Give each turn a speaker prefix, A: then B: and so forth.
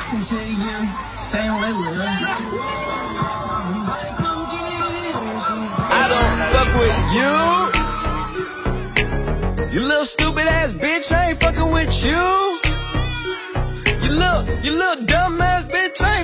A: I don't fuck with you. You little stupid ass bitch, I ain't fucking with you. You little dumb ass bitch, I ain't